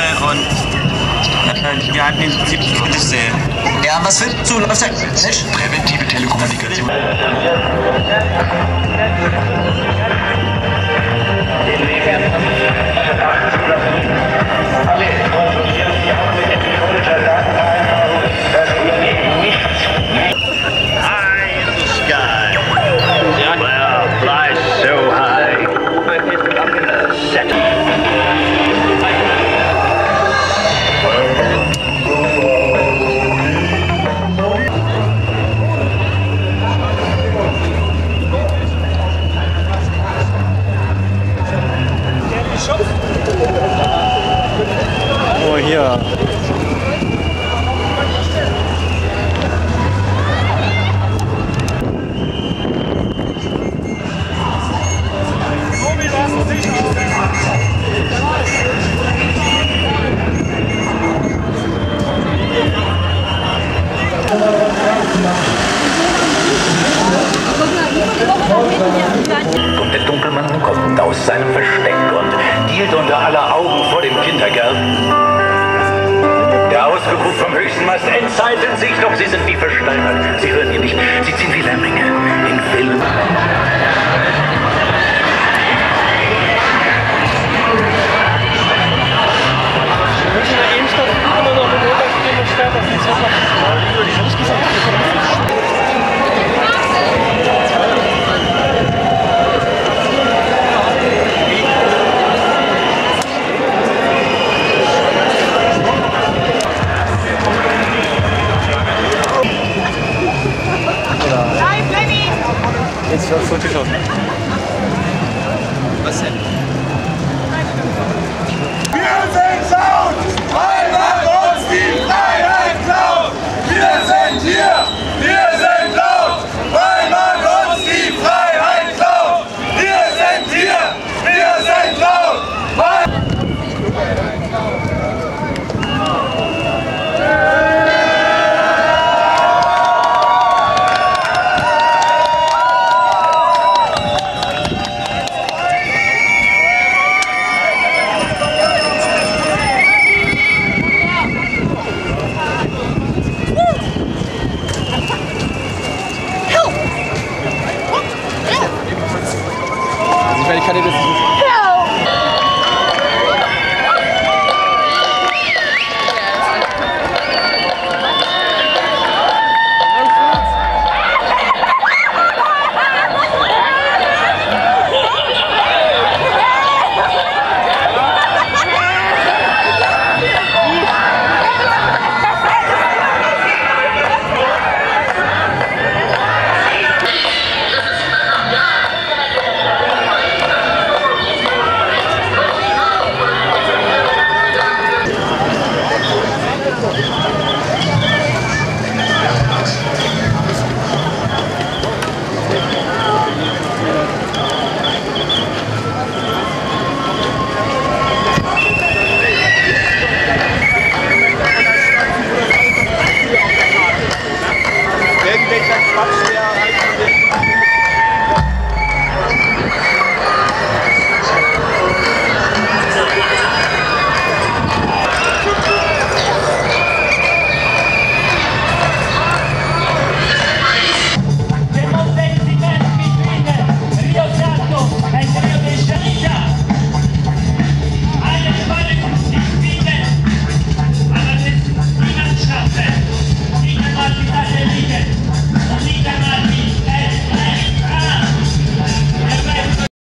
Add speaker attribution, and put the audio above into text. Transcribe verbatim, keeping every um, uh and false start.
Speaker 1: und äh, wir hatten im Prinzip alles sehr.
Speaker 2: Ja, was findest du? Läuft halt nicht?
Speaker 3: Präventive Telekommunikation.
Speaker 4: Alle kontrollieren Sie auch mit elektronischer Datenvereinbarung, dass Ihnen nichts.
Speaker 5: High in the sky, where flies so high, set.
Speaker 6: Oh, hier.
Speaker 4: Und der Dunkelmann kommt aus seinem Versteck und hielt unter aller Augen vor dem Kindergarten. Der Ausgeruf vom höchsten Mast entzeiten sich, doch sie sind wie versteinert. Sie hören ihn nicht, sie ziehen wie Lemminge in Willen.